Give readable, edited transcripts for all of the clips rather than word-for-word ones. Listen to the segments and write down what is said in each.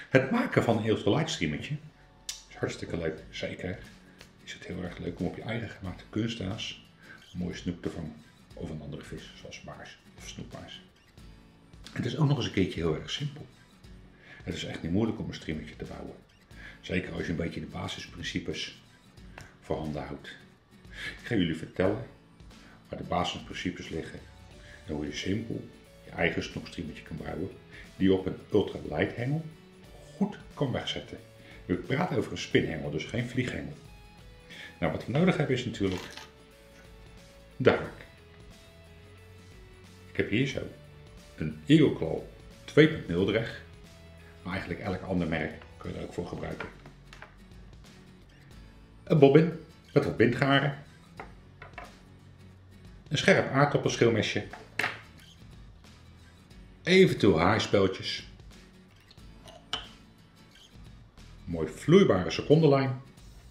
Het maken van een Ultralight streamertje is hartstikke leuk. Zeker is het heel erg leuk om op je eigen gemaakte kunsthaas een mooie snoek te vangen. Of een andere vis, zoals baars of snoekbaars. Het is ook nog eens een keertje heel erg simpel. Het is echt niet moeilijk om een streamertje te bouwen. Zeker als je een beetje de basisprincipes voorhanden houdt. Ik ga jullie vertellen waar de basisprincipes liggen en hoe je simpel je eigen snoekstreamertje kan bouwen die je op een ultralight hengel goed kan wegzetten. We praten over een spinhengel, dus geen vlieghengel. Nou, wat we nodig hebben is natuurlijk de haak. Ik heb hier zo een Eagle Claw 2.0 dreg, maar eigenlijk elk ander merk kun je er ook voor gebruiken. Een bobbin met wat bindgaren, een scherp aardappelschilmesje, eventueel haarspeltjes, een mooi vloeibare secondenlijn,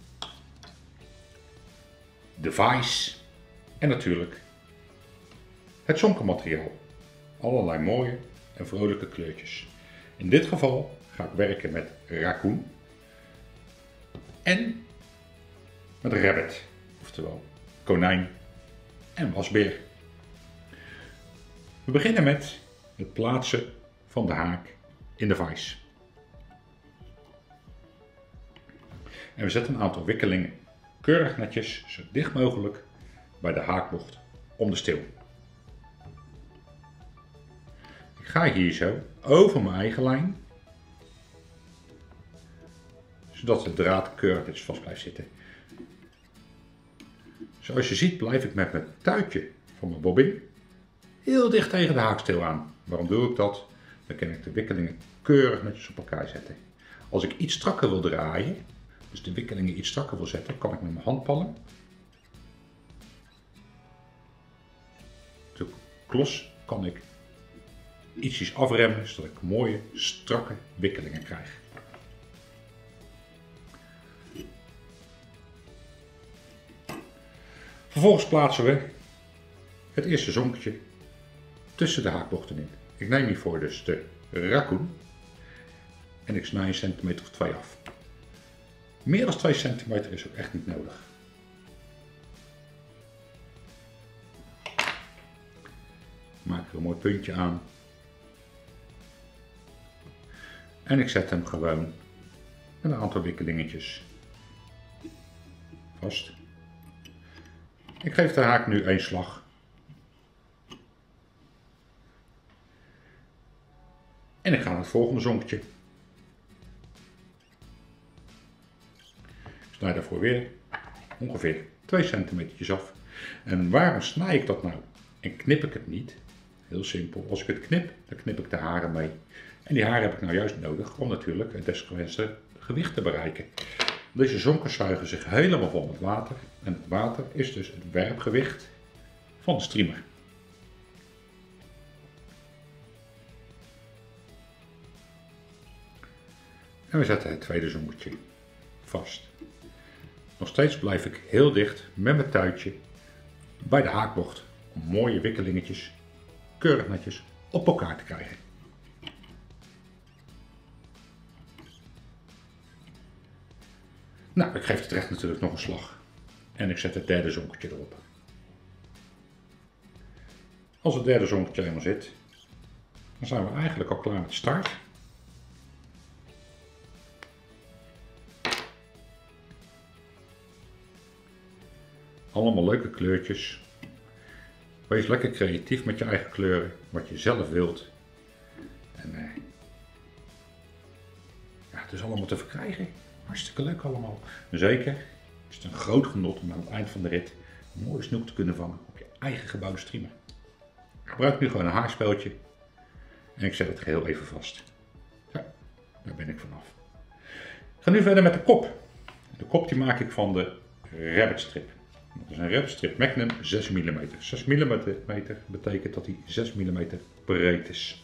de vice en natuurlijk het zonkenmateriaal. Allerlei mooie en vrolijke kleurtjes. In dit geval ga ik werken met raccoon en met rabbit, oftewel konijn en wasbeer. We beginnen met het plaatsen van de haak in de vice. En we zetten een aantal wikkelingen keurig netjes, zo dicht mogelijk bij de haakbocht om de steel. Ik ga hier zo over mijn eigen lijn, zodat de draad keurig netjes vast blijft zitten. Zoals je ziet blijf ik met mijn tuitje van mijn bobbin heel dicht tegen de haaksteel aan. Waarom doe ik dat? Dan kan ik de wikkelingen keurig netjes op elkaar zetten. Als ik iets strakker wil draaien, dus de wikkelingen iets strakker wil zetten, kan ik met mijn handpalm de klos kan ik ietsjes afremmen, zodat ik mooie strakke wikkelingen krijg. Vervolgens plaatsen we het eerste zonkje tussen de haakbochten in. Ik neem hiervoor dus de raccoon en ik snij een centimeter of 2 af. Meer dan 2 centimeter is ook echt niet nodig. Ik maak er een mooi puntje aan. En ik zet hem gewoon met een aantal wikkelingetjes vast. Ik geef de haak nu 1 slag. En ik ga naar het volgende zonkje. Ik snij daarvoor weer ongeveer 2 centimeter af. En waarom snij ik dat nou? En knip ik het niet? Heel simpel. Als ik het knip, dan knip ik de haren mee. En die haren heb ik nou juist nodig om natuurlijk het desgewenste gewicht te bereiken. Deze zonken zuigen zich helemaal vol met water. En het water is dus het werpgewicht van de streamer. En we zetten het tweede zonkje vast. Nog steeds blijf ik heel dicht met mijn tuitje bij de haakbocht om mooie wikkelingetjes keurig netjes op elkaar te krijgen. Nou, ik geef het recht natuurlijk nog een slag en ik zet het derde zonketje erop. Als het derde zonketje helemaal zit, dan zijn we eigenlijk al klaar met de start. Allemaal leuke kleurtjes. Wees lekker creatief met je eigen kleuren, wat je zelf wilt. En ja, het is allemaal te verkrijgen. Hartstikke leuk allemaal. En zeker is het een groot genot om aan het eind van de rit een mooie snoek te kunnen vangen op je eigen gebouwde streamer. Ik gebruik nu gewoon een haarspeltje en ik zet het geheel even vast. Zo, daar ben ik vanaf. Ik ga nu verder met de kop. De kop die maak ik van de rabbit strip. Dat is een rabbit strip Magnum 6 mm. 6 mm betekent dat hij 6 mm breed is.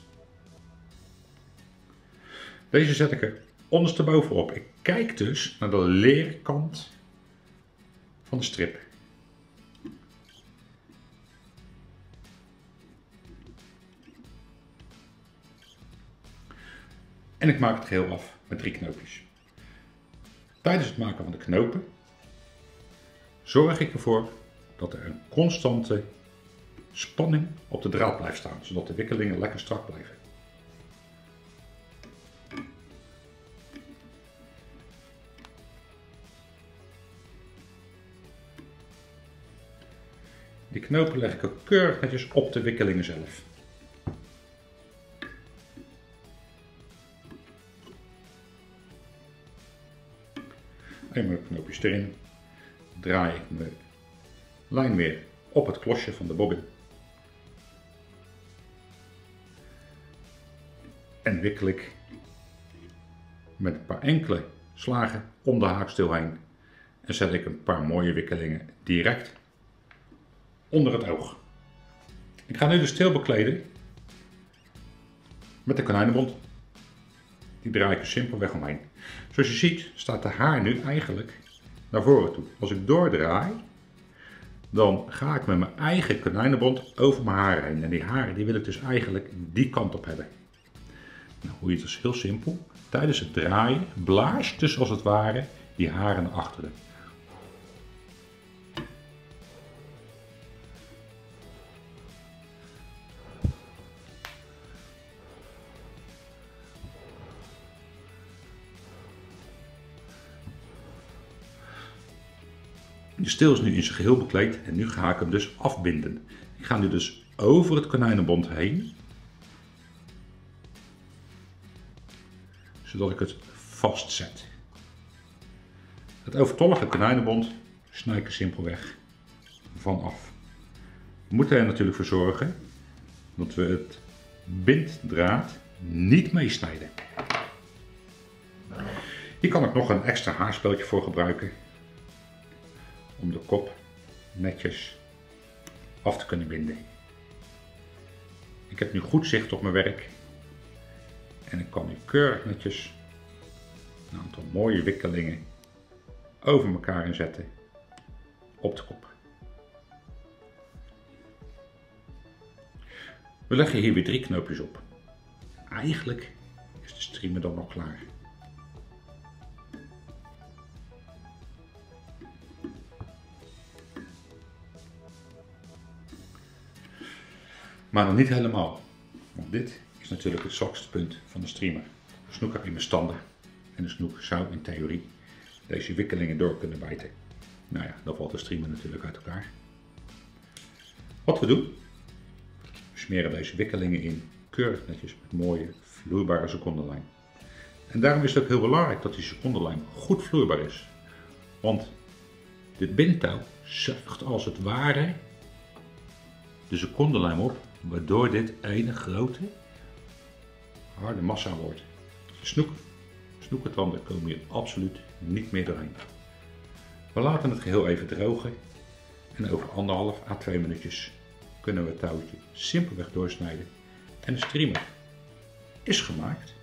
Deze zet ik er onderstebovenop. Ik kijk dus naar de leerkant van de strip. En ik maak het geheel af met 3 knoopjes. Tijdens het maken van de knopen zorg ik ervoor dat er een constante spanning op de draad blijft staan, zodat de wikkelingen lekker strak blijven. Die knopen leg ik ook keurig netjes op de wikkelingen zelf. Eenmaal de knoopjes erin, draai ik mijn lijn weer op het klosje van de bobbin. En wikkel ik met een paar enkele slagen om de haaksteel heen. En zet ik een paar mooie wikkelingen direct onder het oog. Ik ga nu de steel bekleden met de konijnenbont. Die draai ik er simpelweg omheen. Zoals je ziet staat de haar nu eigenlijk naar voren toe. Als ik doordraai, dan ga ik met mijn eigen konijnenbont over mijn haren heen. En die haren die wil ik dus eigenlijk die kant op hebben. Nou, hoe je het is heel simpel. Tijdens het draaien blaast dus als het ware die haren naar achteren. De steel is nu in zijn geheel bekleed en nu ga ik hem dus afbinden. Ik ga nu dus over het konijnenbont heen, zodat ik het vastzet. Het overtollige konijnenbont snij ik er simpelweg vanaf. We moeten er natuurlijk voor zorgen dat we het binddraad niet meesnijden. Hier kan ik nog een extra haarspeldje voor gebruiken, om de kop netjes af te kunnen binden. Ik heb nu goed zicht op mijn werk en ik kan nu keurig netjes een aantal mooie wikkelingen over elkaar inzetten op de kop. We leggen hier weer 3 knoopjes op. Eigenlijk is de streamer dan nog klaar. Maar nog niet helemaal, want dit is natuurlijk het zwakste punt van de streamer. De snoek heb je in mijn standen en de snoek zou in theorie deze wikkelingen door kunnen bijten. Nou ja, dan valt de streamer natuurlijk uit elkaar. Wat we doen, we smeren deze wikkelingen in keurig netjes met mooie vloeibare secondenlijm. En daarom is het ook heel belangrijk dat die secondenlijm goed vloeibaar is. Want dit bindtouw zuigt als het ware de secondenlijm op, waardoor dit een grote harde massa wordt. Snoekertanden komen hier absoluut niet meer doorheen. We laten het geheel even drogen en over 1,5 à 2 minuutjes kunnen we het touwtje simpelweg doorsnijden en de streamer is gemaakt.